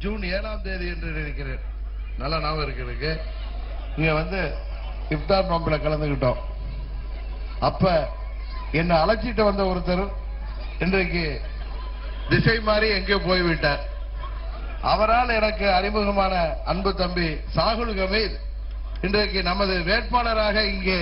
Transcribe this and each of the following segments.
June 7ஆம் தேதி என்று நினைக்கிறேன், நல்ல ஞாபகம் இருக்கு. இங்க வந்து இஃப்தார் நோம்பில் கலந்துகிட்டோம். அப்ப என்ன அழைச்சிட்டு வந்த ஒருத்தர் இன்றைக்கு திசை மாறி எங்கே போய்விட்டார். அவரால் எனக்கு அறிமுகமான அன்பு தம்பி சாகுல் ஹமீத் இன்றைக்கு நமது வேட்பாளராக இங்கே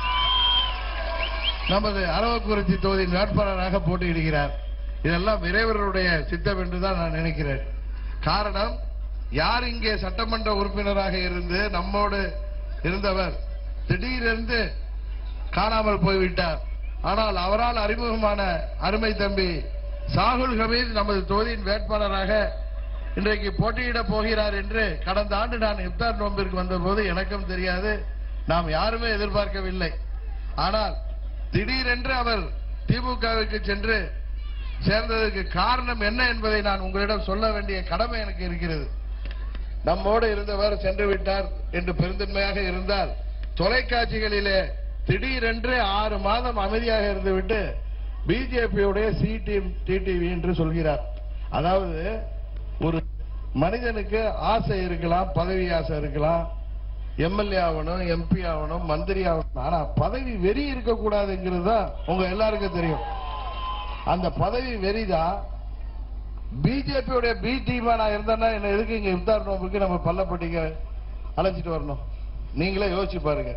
நமது அரவக்குறிச்சி தொகுதியின் வேட்பாளராக போட்டியிடுகிறார். இதெல்லாம் இறைவருடைய சித்தம் என்றுதான் நான் நினைக்கிறேன். காரணம், யார் இங்கே சட்டமன்ற உறுப்பினராக இருந்து நம்மோடு இருந்தவர் திடீரென்று காணாமல் போய்விட்டார். ஆனால் அவரால் அறிமுகமான அருமை தம்பி சாகுல் ஹமீத் நமது தொகுதியின் வேட்பாளராக இன்றைக்கு போட்டியிட போகிறார் என்று கடந்த ஆண்டு நான் இஃப்தார் நோம்பிற்கு வந்தபோது எனக்கும் தெரியாது, நாம் யாருமே எதிர்பார்க்கவில்லை. ஆனால் திடீரென்று அவர் திமுகவுக்கு சென்று சேர்ந்ததற்கு காரணம் என்ன என்பதை நான் உங்களிடம் சொல்ல வேண்டிய கடமை எனக்கு இருக்கிறது. நம்மோடு இருந்தவர் சென்று விட்டார் என்று பெருந்தன்மையாக இருந்தால், தொலைக்காட்சிகளிலே திடீரென்று 6 மாதம் அமைதியாக இருந்துவிட்டு பிஜேபியுடைய சி டீம் டிடிவி என்று சொல்கிறார். அதாவது ஒரு மனிதனுக்கு ஆசை இருக்கலாம், பதவி ஆசை இருக்கலாம், எம்எல்ஏ ஆகணும், எம்பி ஆகணும், மந்திரி ஆகணும். ஆனா பதவி வெறி இருக்கக்கூடாதுங்கிறது தான் உங்க எல்லாருக்கும் தெரியும். அந்த பதவி வெறிதான் பிஜேபியுடைய பி டீமா நான் இருந்தேன்னா என்ன எதுக்கு இங்க இஃப்தார் நோம்புக்கு நம்ம பள்ளப்பட்டிக்கு அழைச்சிட்டு வரணும்? நீங்களே யோசிச்சு பாருங்க.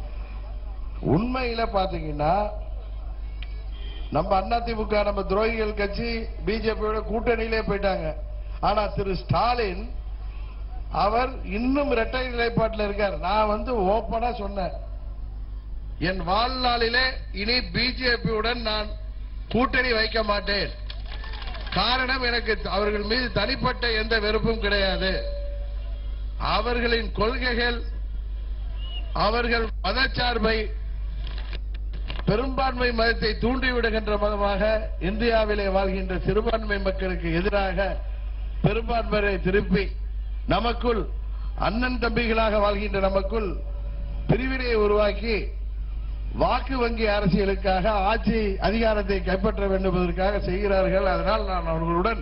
உண்மையில பாத்தீங்கன்னா நம்ம அதிமுக நம்ம துரோகிகள் கட்சி பிஜேபியோட கூட்டணியிலே போயிட்டாங்க. ஆனா திரு ஸ்டாலின் அவர் இன்னும் இரட்டை நிலைப்பாட்டில் இருக்கார். நான் வந்து ஓப்பனா சொன்னேன், என் வாழ்நாளிலே இனி பிஜேபியுடன் நான் கூட்டணி வைக்க மாட்டேன். காரணம், எனக்கு அவர்கள் மீது தனிப்பட்ட எந்த வெறுப்பும் கிடையாது. அவர்களின் கொள்கைகள், அவர்கள் மதச்சார்பை, பெரும்பான்மை மதத்தை தூண்டிவிடுகின்ற மதமாக இந்தியாவிலே வாழ்கின்ற சிறுபான்மை மக்களுக்கு எதிராக பெரும்பான்மையை திருப்பி நமக்குள் அண்ணன் தம்பிகளாக வாழ்கின்ற நமக்குள் பிரிவினையை உருவாக்கி வாக்கு வங்கி அரசியலுக்காக ஆட்சி அதிகாரத்தை கைப்பற்ற வேண்டும் என்பதற்காக செய்கிறார்கள். அதனால் நான் அவர்களுடன்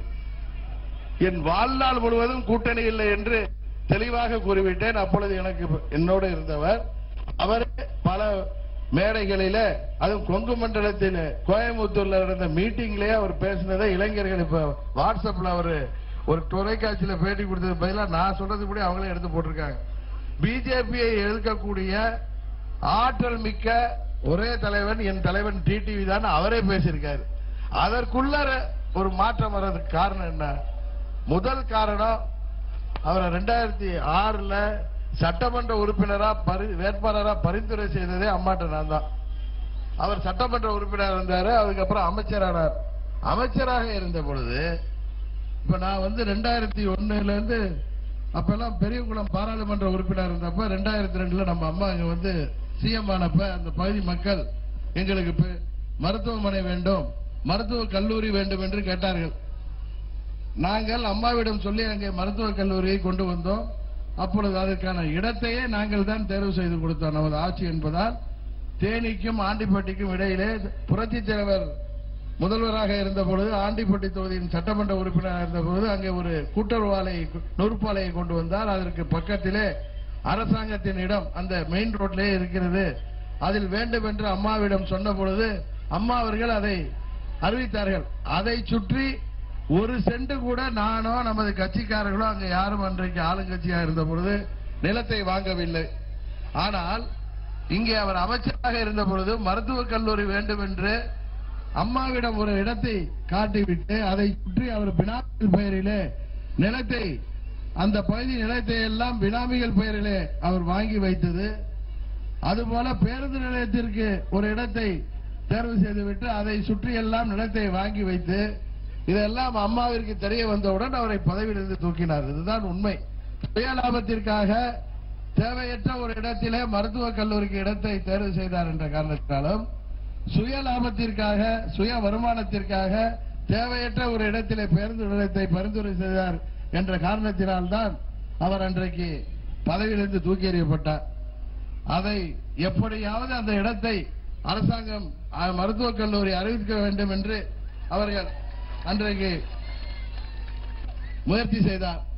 என் வாழ்நாள் முழுவதும் கூட்டணி இல்லை என்று தெளிவாக கூறிவிட்டேன். அப்பொழுது எனக்கு என்னோடு இருந்தவர் அவரே பல மேடைகளில, அதுவும் கொங்கு மண்டலத்தில் கோயம்புத்தூர்ல நடந்த மீட்டிங்லயே அவர் பேசினதை இளைஞர்கள் இப்ப வாட்ஸ்அப்ல அவர் ஒரு தொலைக்காட்சியில பேட்டி கொடுத்தது பதிலாக நான் சொல்றது கூட அவங்களே எடுத்து போட்டிருக்காங்க. பிஜேபியை எதிர்க்கக்கூடிய ஆற்றல் மிக்க ஒரே தலைவன் என் தலைவன் டிடிவி தான் அவரே பேசியிருக்காரு. அதற்குள்ள ஒரு மாற்றம் வர்றதுக்கு காரணம் என்ன? முதல் காரணம், அவரை 2006ல சட்டமன்ற உறுப்பினரா வேட்பாளரா பரிந்துரை செய்ததே அம்மாட்ட நான் தான். அவர் சட்டமன்ற உறுப்பினர் இருந்தாரு, அதுக்கப்புறம் அமைச்சரானார். அமைச்சராக இருந்த பொழுது இப்ப நான் வந்து 2001ல இருந்து அப்பெல்லாம் பெரியகுளம் பாராளுமன்ற உறுப்பினர் இருந்தப்ப 2002ல நம்ம அம்மா இங்க வந்து சிஎம் ஆனப்ப அந்த பகுதி மக்கள் எங்களுக்கு மருத்துவமனை வேண்டும், மருத்துவக் கல்லூரி வேண்டும் என்று கேட்டார்கள். நாங்கள் அம்மாவிடம் சொல்லி அங்கே மருத்துவக் கல்லூரியை கொண்டு வந்தோம். அப்பொழுது அதற்கான இடத்தையே நாங்கள் தான் தேர்வு செய்து கொடுத்தோம். நமது ஆட்சி என்பதால் தேனிக்கும் ஆண்டிப்பட்டிக்கும் இடையிலே புரட்சித் தலைவர் முதல்வராக இருந்த பொழுது ஆண்டிப்பட்டி தொகுதியின் சட்டமன்ற உறுப்பினராக இருந்த பொழுது அங்கே ஒரு கூட்டுறவு நூற்பாலையை கொண்டு வந்தால் அதற்கு பக்கத்திலே அரசாங்கத்தின் இடம் அந்த மெயின் ரோட்லேயே இருக்கிறது. அதில் வேண்டும் என்று அம்மாவிடம் சொன்ன பொழுது அம்மா அவர்கள் அதை அறிவித்தார்கள். அதை சுற்றி ஒரு சென்ட் கூட நானோ நமது கட்சிக்காரர்களோ அங்க யாரும் அன்றைக்கு ஆளுங்கட்சியாக இருந்த பொழுது நிலத்தை வாங்கவில்லை. ஆனால் இங்கே அவர் அமைச்சராக இருந்த பொழுது மருத்துவக் கல்லூரி வேண்டும் என்று அம்மாவிடம் ஒரு இடத்தை காட்டிவிட்டு அதை சுற்றி அவர் பினாமிகள் பெயரிலே நிலத்தை, அந்த பகுதி நிலத்தை எல்லாம் பினாமிகள் பெயரிலே அவர் வாங்கி வைத்தது. அதுபோல பேருந்து நிலையத்திற்கு ஒரு இடத்தை தேர்வு செய்துவிட்டு அதை சுற்றி எல்லாம் நிலத்தை வாங்கி வைத்து இதெல்லாம் அம்மாவிற்கு தெரிய வந்தவுடன் அவரை பதவியிலிருந்து தூக்கினார். இதுதான் உண்மை. சுயலாபத்திற்காக தேவையற்ற ஒரு இடத்திலே மருத்துவக் கல்லூரிக்கு இடத்தை தேர்வு செய்தார் என்ற காரணத்தினாலும், சுய லாபத்திற்காக சுய வருமானத்திற்காக தேவையற்ற ஒரு இடத்திலே பேருந்து நிலையத்தை பரிந்துரை செய்தார் என்ற காரணத்தினால்தான் அவர் அன்றைக்கு பதவியிலிருந்து தூக்கி எறியப்பட்டார். அதை எப்படியாவது அந்த இடத்தை அரசாங்கம் மருத்துவக் கல்லூரி அறிவிக்க வேண்டும் என்று அவர்கள் அன்றைக்கு முயற்சி செய்தார்.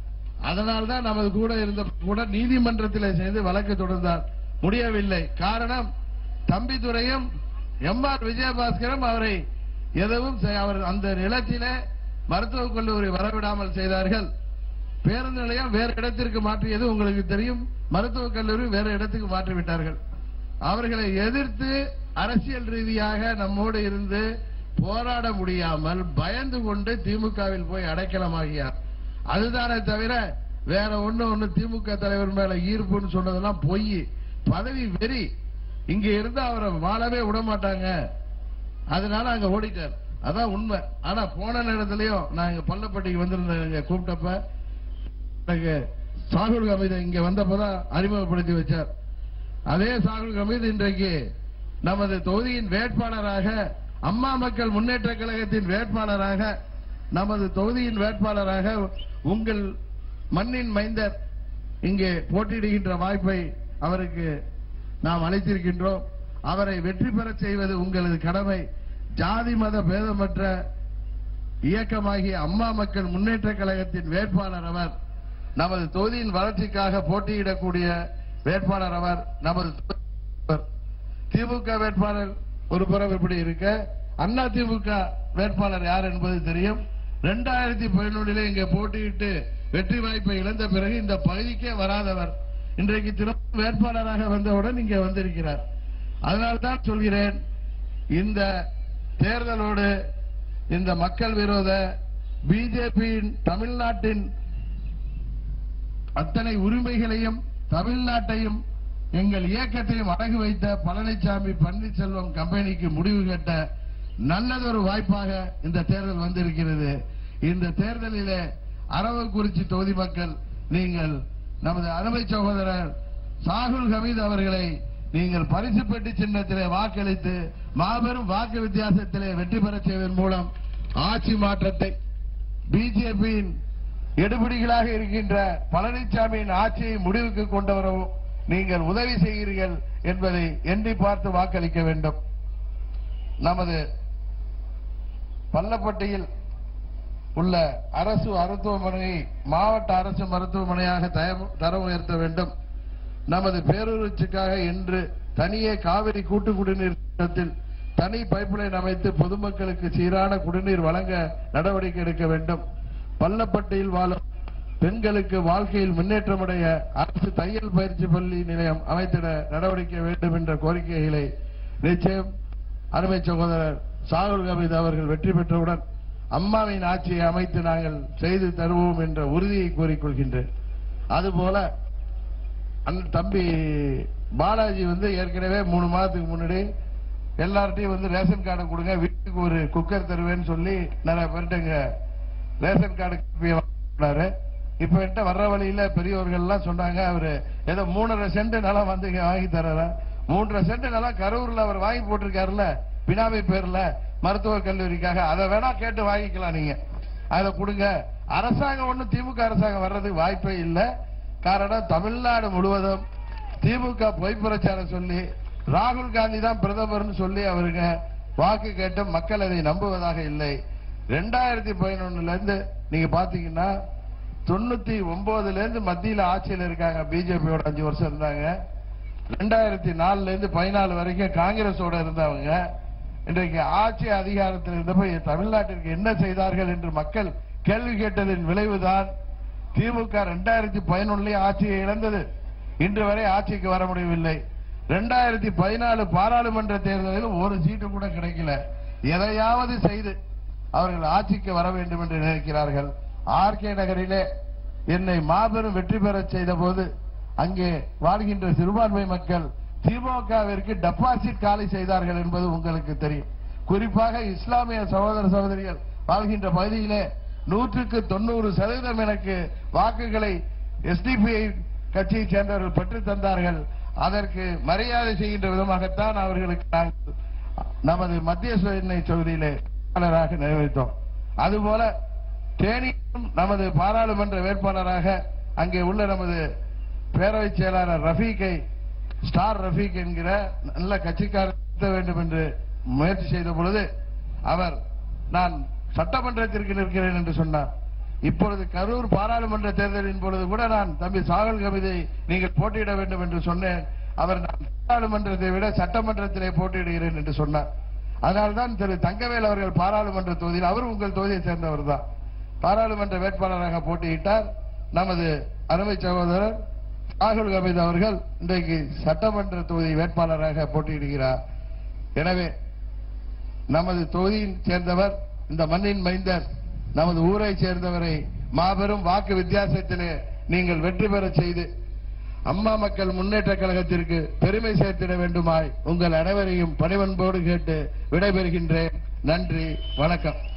அதனால்தான் நமது கூட நீதிமன்றத்தில் செய்து வழக்கு தொடர்ந்தார். முடியவில்லை. காரணம், தம்பிதுரையும் எம்.ஆர். விஜயபாஸ்கரும் அவரை எதுவும் அவர் அந்த நிலத்திலே மருத்துவக் கல்லூரி வரவிடாமல் செய்தார்கள். பேருந்து நிலையம் வேறு இடத்திற்கு மாற்றியது உங்களுக்கு தெரியும். மருத்துவக் கல்லூரி வேறு இடத்துக்கு மாற்றிவிட்டார்கள். அவர்களை எதிர்த்து அரசியல் ரீதியாக நம்மோடு இருந்து போராட முடியாமல் பயந்து கொண்டு திமுகவில் போய் அடைக்கலமாகியார். அதுதானே தவிர வேற ஒண்ணு திமுக தலைவர் மேல ஈர்ப்புன்னு சொன்னதெல்லாம் பொய், பதவி வெறி. இங்க இருந்து அவரை வாழவே விட மாட்டாங்க, அதனால அங்க ஓடிட்டார். அதான் உண்மை. ஆனா போன நேரத்திலையும் நான் இங்க பள்ளப்பட்டிக்கு வந்திருந்தேன். கூப்பிட்டப்ப சாகுல் ஹமீதை இங்க வந்தப்பதான் அறிமுகப்படுத்தி வச்சார். அதே சாகுல் ஹமீது இன்றைக்கு நமது தொகுதியின் வேட்பாளராக, அம்மா மக்கள் முன்னேற்ற கழகத்தின் வேட்பாளராக, நமது தொகுதியின் வேட்பாளராக உங்கள் மண்ணின் மைந்தர் இங்கே போட்டியிடுகின்ற வாய்ப்பை அவருக்கு நாம் அளித்திருக்கின்றோம். அவரை வெற்றி பெற செய்வது உங்களது கடமை. ஜாதி மத பேதமற்ற இயக்கமாகிய அம்மா மக்கள் முன்னேற்ற கழகத்தின் வேட்பாளர் அவர். நமது தொகுதியின் வளர்ச்சிக்காக போட்டியிடக்கூடிய வேட்பாளர் அவர். நமது திமுக வேட்பாளர் ஒரு புறம் இப்படி இருக்க, அண்ணா திமுக வேட்பாளர் யார் என்பது தெரியும். 2011 இங்கே போட்டியிட்டு வெற்றி வாய்ப்பை இழந்த பிறகு இந்த பகுதிக்கே வராதவர் இன்றைக்கு திரும்ப வேட்பாளராக வந்தவுடன் இங்கே வந்திருக்கிறார். அதனால்தான் சொல்கிறேன், இந்த தேர்தலோடு இந்த மக்கள் விரோத பிஜேபியின் தமிழ்நாட்டின் அத்தனை உரிமைகளையும் தமிழ்நாட்டையும் எங்கள் இயக்கத்தையும் அடகு வைத்த பழனிசாமி பன்னீர்செல்வம் கம்பெனிக்கு முடிவு கட்ட நல்லதொரு வாய்ப்பாக இந்த தேர்தல் வந்திருக்கிறது. இந்த தேர்தலிலே அரவக்குறிச்சி தொகுதி மக்கள் நீங்கள் நமது அருமை சகோதரர் சாகுல் ஹமீது அவர்களை நீங்கள் பரிசு பெட்டி சின்னத்திலே வாக்களித்து மாபெரும் வாக்கு வித்தியாசத்திலே வெற்றி பெற செய்வதன் மூலம் ஆட்சி மாற்றத்தை, பிஜேபியின் எடுபிடிகளாக இருக்கின்ற பழனிசாமியின் ஆட்சியை முடிவுக்கு கொண்டு வரவும் நீங்கள் உதவி செய்கிறீர்கள் என்பதை எண்ணி பார்த்து வாக்களிக்க வேண்டும். நமது பள்ளப்பட்டியில் உள்ள அரசு மருத்துவமனையை மாவட்ட அரசு மருத்துவமனையாக தர உயர்த்த வேண்டும். நமது பேரூராட்சிக்காக இன்று தனியே காவிரி கூட்டு குடிநீர் திட்டத்தில் தனி பைப்லைன் அமைத்து பொதுமக்களுக்கு சீரான குடிநீர் வழங்க நடவடிக்கை எடுக்க வேண்டும். பள்ளப்பட்டியில் வாழும் பெண்களுக்கு வாழ்க்கையில் முன்னேற்றமடைய அரசு தையல் பயிற்சி பள்ளி நிலையம் அமைத்திட நடவடிக்கை வேண்டும் என்ற கோரிக்கைகளை நிச்சயம் அருமை சகோதரர் சாகுல் ஹமீது அவர்கள் வெற்றி பெற்றவுடன் அம்மாவின் ஆட்சியை அமைத்து நாங்கள் செய்து தருவோம் என்ற உறுதியை கூறிக்கொள்கின்றேன். அதுபோல தம்பி பாலாஜி ஏற்கனவே 3 மாதத்துக்கு முன்னாடி எல்லார்ட்டையும் ரேஷன் கார்டு கொடுங்க, வீட்டுக்கு ஒரு குக்கர் தருவேன்னு சொல்லி நிறைய பேர்ட்ட ரேஷன் கார்டு இப்ப என்கிட்ட வர்ற வழியில பெரியவர்கள் எல்லாம் சொன்னாங்க, அவரு ஏதோ 3.5 சென்ட் நிலம் வாங்கி தர்ற 3.5 சென்ட் நிலம் கரூர்ல அவர் வாங்கி போட்டிருக்காருல்ல பினாமி பேர்ல மருத்துவக் கல்லூரிக்காக, அதை வேணா கேட்டு வாங்கிக்கலாம். நீங்க அதை கொடுங்க. அரசாங்கம் ஒண்ணு திமுக அரசாங்கம் வர்றதுக்கு வாய்ப்பே இல்லை. காரணம், தமிழ்நாடு முழுவதும் திமுக பொய் பிரச்சாரம் சொல்லி ராகுல் காந்தி தான் பிரதமர்னு சொல்லி அவருங்க வாக்கு கேட்டு மக்கள் அதை நம்புவதாக இல்லை. 2011 இருந்து நீங்க பாத்தீங்கன்னா 99 இருந்து மத்தியில ஆட்சியில் இருக்காங்க. பிஜேபியோட 5 வருஷம் இருந்தாங்க. 2004 இருந்து 14 வரைக்கும் காங்கிரஸோட இருந்தவங்க. இன்றைக்கு ஆட்சி அதிகாரத்தில் இருந்தப்ப தமிழ்நாட்டிற்கு என்ன செய்தார்கள் என்று மக்கள் கேள்வி கேட்டதின் விளைவுதான் திமுக 2011 ஆட்சியை இழந்தது. இன்று வரை ஆட்சிக்கு வர முடியவில்லை. 2014 பாராளுமன்ற தேர்தலில் ஒரு சீட்டு கூட கிடைக்கல. எதையாவது செய்து அவர்கள் ஆட்சிக்கு வர வேண்டும் என்று நினைக்கிறார்கள். ஆர்கே நகரிலே என்னை மாபெரும் வெற்றி பெற செய்த போது அங்கே வாழ்கின்ற சிறுபான்மை மக்கள் திமுகவிற்கு டெபாசிட் காலி செய்தார்கள் என்பது உங்களுக்கு தெரியும். குறிப்பாக இஸ்லாமிய சகோதர சகோதரிகள் வாழ்கின்ற பகுதியிலே 100% எனக்கு வாக்குகளை எஸ்டிபிஐ கட்சியை சேர்ந்தவர்கள் பெற்றுத் தந்தார்கள். அதற்கு மரியாதை செய்கின்ற விதமாகத்தான் அவர்களுக்கு நாங்கள் நமது மத்திய சென்னை தொகுதியிலே நிறைவேற்றோம். அதுபோல தேனியிலும் நமது பாராளுமன்ற வேட்பாளராக அங்கே உள்ள நமது பேரவை செயலாளர் ரஃபீக்கை, ஸ்டார் ரஃபீக் என்கிற நல்ல கட்சிக்காரர் வேண்டும் என்று முயற்சி செய்த பொழுது அவர் நான் சட்டமன்றத்திற்கு நிற்கிறேன் என்று சொன்னார். இப்பொழுது கரூர் பாராளுமன்ற தேர்தலின் பொழுது கூட நான் தம்பி சாகல் கமிதை நீங்கள் போட்டியிட வேண்டும் என்று சொன்னேன். அவர் நான் பாராளுமன்றத்தை விட சட்டமன்றத்திலே போட்டியிடுகிறேன் என்று சொன்னார். அதனால்தான் திரு தங்கவேல் அவர்கள் பாராளுமன்ற தொகுதியில், அவர் உங்கள் தொகுதியை சேர்ந்தவர் தான், பாராளுமன்ற வேட்பாளராக போட்டியிட்டார். நமது அருமை சகோதரர் சாகுல் கமிதை அவர்கள் இன்றைக்கு சட்டமன்ற தொகுதி வேட்பாளராக போட்டியிடுகிறார். எனவே நமது தொகுதியில் சேர்ந்தவர், இந்த மண்ணின் மைந்தர், நமது ஊரை சேர்ந்தவரை மாபெரும் வாக்கு வித்தியாசத்திலே நீங்கள் வெற்றி பெற செய்து அம்மா மக்கள் முன்னேற்ற கழகத்திற்கு பெருமை சேர்த்திட வேண்டுமாய் உங்கள் அனைவரையும் பணிவன்போடு கேட்டு விடைபெறுகின்றேன். நன்றி, வணக்கம்.